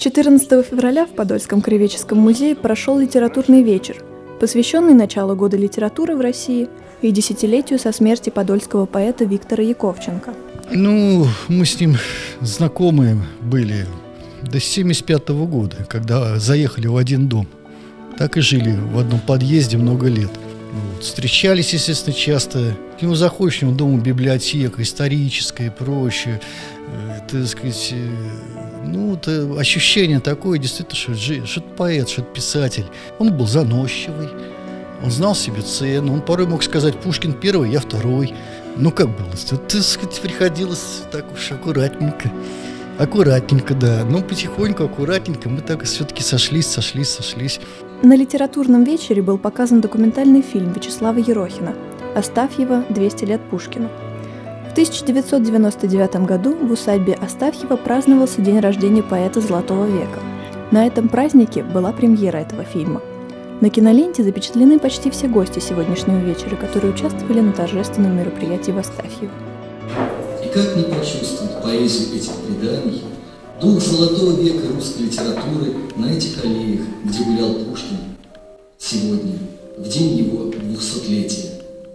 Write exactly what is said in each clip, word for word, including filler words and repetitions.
четырнадцатого февраля в Подольском краеведческом музее прошел литературный вечер, посвященный началу года литературы в России и десятилетию со смерти подольского поэта Виктора Яковченко. Ну, мы с ним знакомы были до семьдесят пятого года, когда заехали в один дом. Так и жили в одном подъезде много лет. Вот. Встречались, естественно, часто. К нему заходишь, у него дома библиотека историческая и прочее. Э, так сказать, э, ну, это ощущение такое, действительно, что это, что это поэт, что это писатель. Он был заносчивый, он знал себе цену, он порой мог сказать: Пушкин первый, я второй. Ну, как было? Вот, так сказать, приходилось так уж аккуратненько. Аккуратненько, да. Но потихоньку, аккуратненько мы так все-таки сошлись, сошлись, сошлись. На литературном вечере был показан документальный фильм Вячеслава Ерохина «Астафьева. двести лет Пушкину». В тысяча девятьсот девяносто девятом году в усадьбе Астафьева праздновался день рождения поэта Золотого века. На этом празднике была премьера этого фильма. На киноленте запечатлены почти все гости сегодняшнего вечера, которые участвовали на торжественном мероприятии в Астафьево. И как не почувствовать поэзию этих преданий, дух золотого века русской литературы на этих аллеях, где гулял Пушкин, сегодня, в день его двухсотлетия.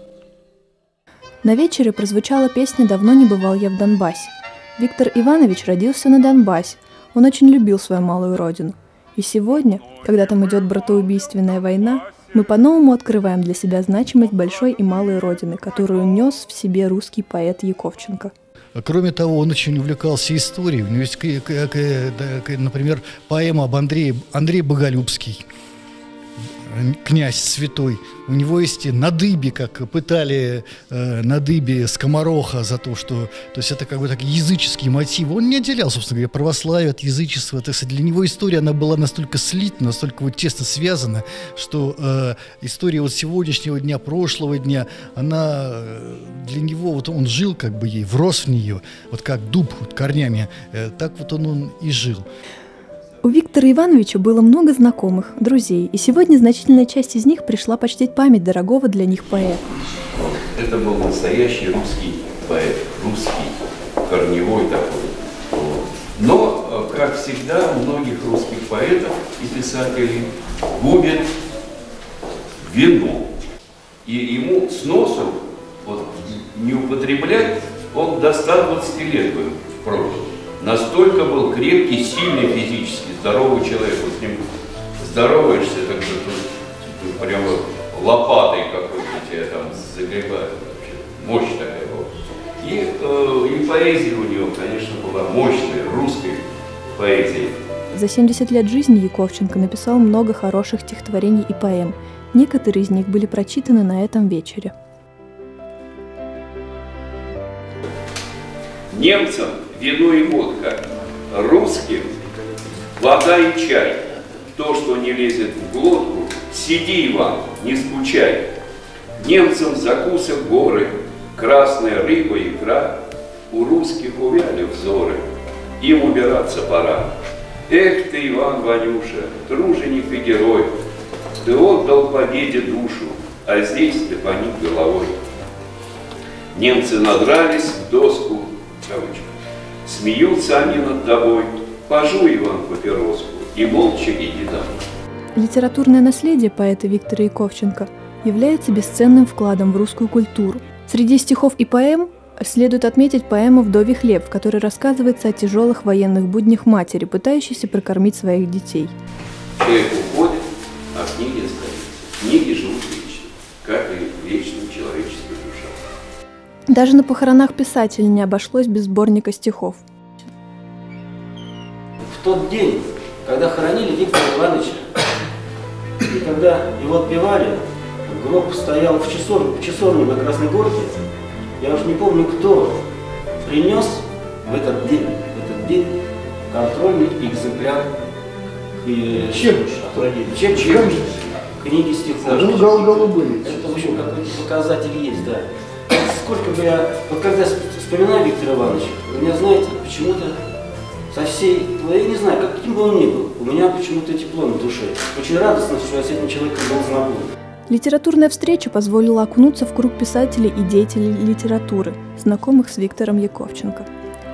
На вечере прозвучала песня «Давно не бывал я в Донбассе». Виктор Иванович родился на Донбассе, он очень любил свою малую родину. И сегодня, когда там идет братоубийственная война, мы по-новому открываем для себя значимость большой и малой родины, которую нес в себе русский поэт Яковченко. Кроме того, он очень увлекался историей. У него есть, например, поэма об Андрее, Андрей Боголюбский, князь святой. У него есть «На дыбе», как пытали э, на дыбе скомороха за то, что... То есть это как бы так языческие мотивы. Он не отделял, собственно говоря, православие от язычества. Так сказать, для него история, она была настолько слитна, настолько вот тесно связана, что э, история вот сегодняшнего дня, прошлого дня, она э, для него, вот он жил как бы ей, врос в нее, вот как дуб вот, корнями, э, так вот он, он и жил. У Виктора Ивановича было много знакомых, друзей, и сегодня значительная часть из них пришла почтить память дорогого для них поэта. Это был настоящий русский поэт, русский, корневой такой. Но, как всегда, многих русских поэтов и писателей губит вино. И ему с носу вот, не употреблять он до ста двадцати лет был прожил. Настолько был крепкий, сильный физически, здоровый человек. Вот с ним здороваешься, так что тут, тут прямо лопатой какой-то тебя там загребают вообще. Мощь такая была. И, э, и поэзия у него, конечно, была мощная, русской поэзия. За семьдесят лет жизни Яковченко написал много хороших стихотворений и поэм. Некоторые из них были прочитаны на этом вечере. Немцам вино и водка, русским вода и чай. То, что не лезет в глотку, сиди, Иван, не скучай. Немцам закусок горы, красная рыба, икра, у русских увяли взоры, им убираться пора. Эх ты, Иван Ванюша, труженик и герой, ты отдал победе душу, а здесь ты поник головой. Немцы надрались в доску, кавычка. Смеются они над тобой, пожуй, Иван, папироску, и молча иди домой. Литературное наследие поэта Виктора Яковченко является бесценным вкладом в русскую культуру. Среди стихов и поэм следует отметить поэму «Вдовий хлеб», в которой рассказывается о тяжелых военных буднях матери, пытающейся прокормить своих детей. Человек уходит, а книги остаются. Книги живут вечно, как и вечная человеческая душа. Даже на похоронах писателя не обошлось без сборника стихов. В тот день, когда хоронили Виктора Ивановича, и когда его отпевали, гроб стоял в часовне, в часовне на Красной Горке, я уж не помню, кто принес в этот день, в этот день контрольный экземпляр Чепчик, книги стихов. Голубые. Это, в общем, какой-то показатель есть, да. Сколько бы я, вот когда вспоминаю Виктора Ивановича, у меня, знаете, почему-то со всей, я не знаю, каким бы он ни был, у меня почему-то тепло на душе. Очень радостно, что я с этим человеком был знаком. Литературная встреча позволила окунуться в круг писателей и деятелей литературы, знакомых с Виктором Яковченко.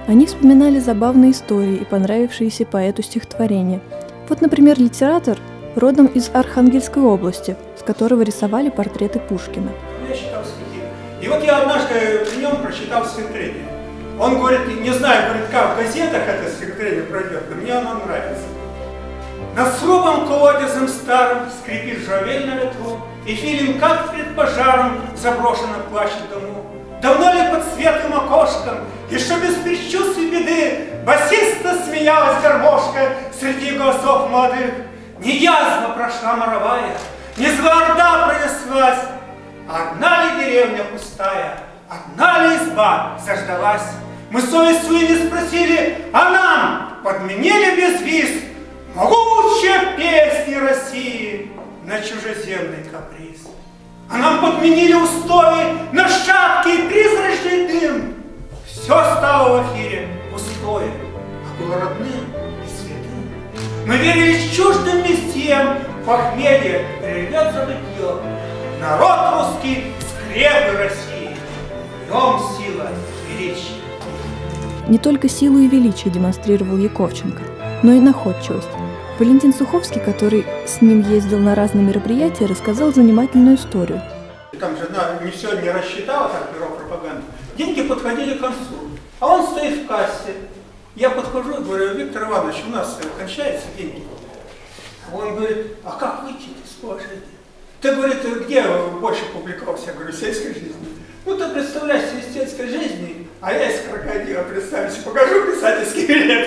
Они вспоминали забавные истории и понравившиеся поэту стихотворения. Вот, например, литератор родом из Архангельской области, с которого рисовали портреты Пушкина. Я читал стихи. И вот я однажды при нем прочитал стихотворение. Он говорит, не знаю, говорит, как в газетах это стихотворение пройдет, но мне оно нравится. Над срубом колодезем старым скрипит журавель на ветру, и филин, как пред пожаром, заброшенно плачет дому. Давно ли под светлым окошком, еще без предчувствий беды, басиста смеялась гармошка среди голосов молодых? Не язва прошла моровая, не зла орда пронеслась, одна ли деревня пустая, одна ли изба заждалась? Мы совесть свою не спросили, а нам подменили без виз могучие песни России на чужеземный каприз. А нам подменили устои на шаткий призрачный дым. Все стало в эфире пустое, а было родным и святым. Мы верили чуждым вестям, похмелье ревет забытье. Народ русский скрепы России, в нем сила величия. Не только силу и величие демонстрировал Яковченко, но и находчивость. Валентин Суховский, который с ним ездил на разные мероприятия, рассказал занимательную историю. Там же на, не все не рассчитал, так, бюро пропаганды. Деньги подходили к концу, а он стоит в кассе. Я подхожу и говорю, Виктор Иванович, у нас кончаются деньги. Он говорит, а как выйти из положения? Ты, говорит, где больше публиковался? Я говорю, в сельской жизни. Ну, ты представляешь, из сельской жизни, а я из крокодила, представьте, покажу писательский билет.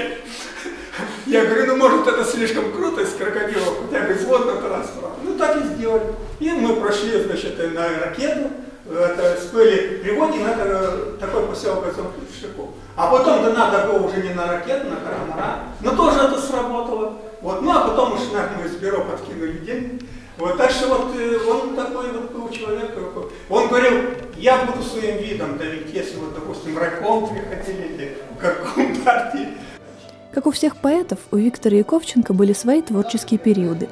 Я говорю, ну, может, это слишком круто из крокодила, хотя бы из водного транспорта. Ну, так и сделали. И мы прошли, значит, на ракету, это, спыли приводе на такой поселок, как Шипов. А потом, да надо было уже не на ракету, на катамаран. Но тоже это сработало. Вот, ну, а потом уж нам из бюро подкинули деньги. Вот, так что вот он такой вот был человек. Он говорил, я буду своим видом давить, если вот, допустим, в райком приходили или в горком партии. Как у всех поэтов, у Виктора Яковченко были свои творческие периоды.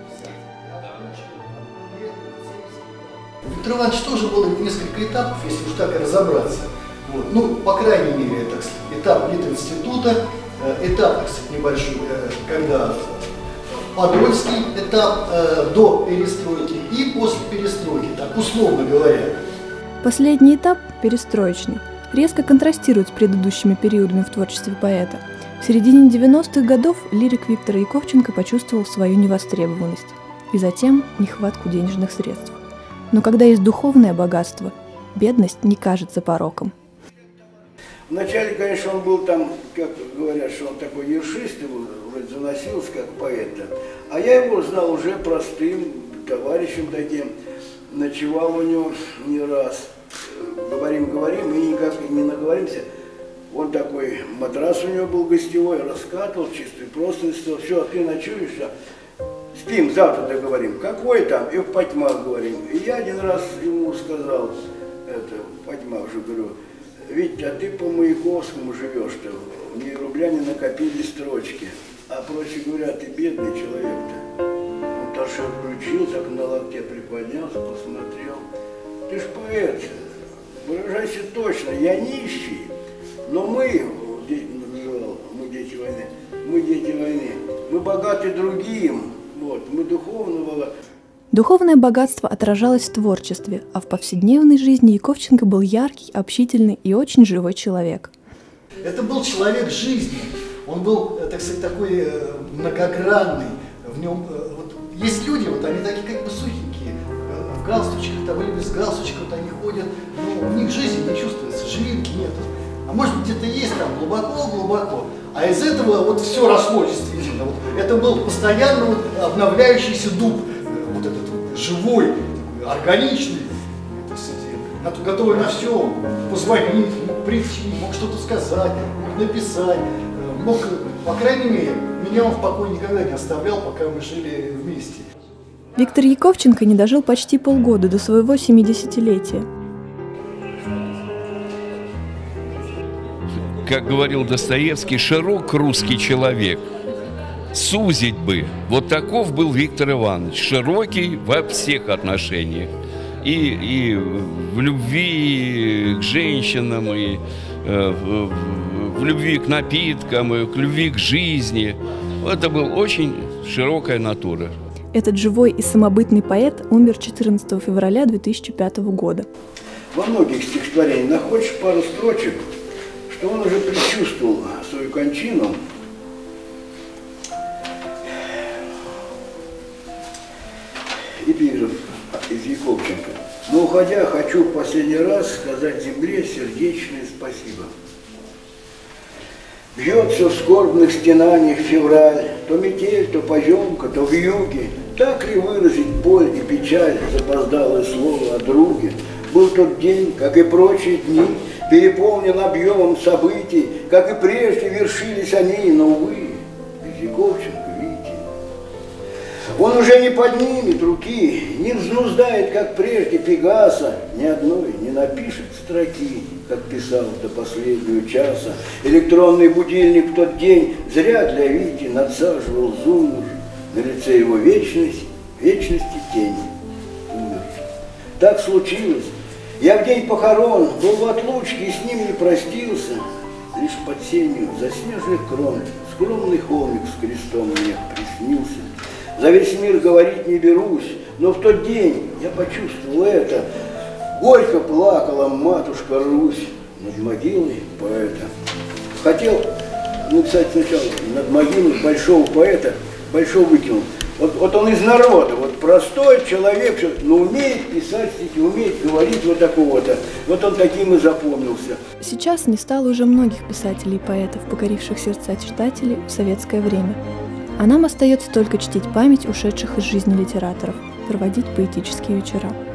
Виктор Иванович тоже было несколько этапов, если уж так и разобраться. Вот. Ну, по крайней мере, так сказать, этап Литинститута, этап, так сказать, небольшой, когда Подольский этап э, до перестройки и после перестройки, так условно говоря. Последний этап, перестроечный, резко контрастирует с предыдущими периодами в творчестве поэта. В середине девяностых годов лирик Виктора Яковченко почувствовал свою невостребованность и затем нехватку денежных средств. Но когда есть духовное богатство, бедность не кажется пороком. Вначале, конечно, он был там, как говорят, что он такой ершист, его вроде заносился как поэта. А я его знал уже простым товарищем таким, ночевал у него не раз. Говорим, говорим, и никак не наговоримся. Он такой, матрас у него был гостевой, раскатывал чистый, просто сказал, все, а ты ночуешь, спим, завтра договорим. Какой там? И в Патьмах говорим. И я один раз ему сказал, это, в Патьмах уже говорю, Витя, а ты по Маяковскому живешь-то, ни рубля не накопили строчки. А проще говоря, ты бедный человек-то. Он торшер включил, так на локте приподнялся, посмотрел. Ты ж поэт, выражайся точно, я нищий. Но мы, мы дети войны, мы дети войны, мы богаты другим, вот, мы духовно богаты. Духовное богатство отражалось в творчестве, а в повседневной жизни Яковченко был яркий, общительный и очень живой человек. Это был человек жизни, он был, так сказать, такой многогранный, в нем, вот, есть люди, вот они такие как бы сухенькие, в галстучках там или без галстучков, вот они ходят, но у них жизни не чувствуется, живинки нет. А может быть где-то есть там глубоко-глубоко, а из этого вот все росло действительно. Вот, это был постоянно вот, обновляющийся дуб, вот этот вот, живой, органичный, сказать, готовый на все, позвонить, мог прийти, мог что-то сказать, мог написать, мог, по крайней мере, меня он в покое никогда не оставлял, пока мы жили вместе. Виктор Яковченко не дожил почти полгода до своего семидесятилетия. Как говорил Достоевский, широк русский человек. Сузить бы. Вот таков был Виктор Иванович. Широкий во всех отношениях. И, и в любви к женщинам, и э, в, в любви к напиткам, к любви к жизни. Это была очень широкая натура. Этот живой и самобытный поэт умер четырнадцатого февраля две тысячи пятого года. Во многих стихотворениях находишь пару строчек, что он уже предчувствовал свою кончину. Эпиграф из Яковченко. Но уходя, хочу в последний раз сказать земле сердечное спасибо. Бьется в скорбных стенаниях февраль, то метель, то поземка, то вьюги. Так ли выразить боль и печаль, запоздалое слово о друге? Был тот день, как и прочие дни, переполнен объемом событий, как и прежде вершились они, но, увы, без Яковченко, видите. Он уже не поднимет руки, не взнуздает, как прежде, Пегаса, ни одной не напишет строки, как писал до последнего часа. Электронный будильник в тот день зря для Вити надсаживал зумер, на лице его вечность, вечности тени умер. Так случилось. Я в день похорон был в отлучке и с ним не простился. Лишь под сенью заснеженных крон скромный холмик с крестом мне приснился. За весь мир говорить не берусь, но в тот день я почувствовал это. Горько плакала матушка Русь над могилой поэта. Хотел написать сначала над могилой большого поэта, большого выкинул. Вот, вот он из народа, вот простой человек, но умеет писать стихи, умеет говорить вот такого-то. Вот он таким и запомнился. Сейчас не стало уже многих писателей и поэтов, покоривших сердца читателей в советское время. А нам остается только чтить память ушедших из жизни литераторов, проводить поэтические вечера.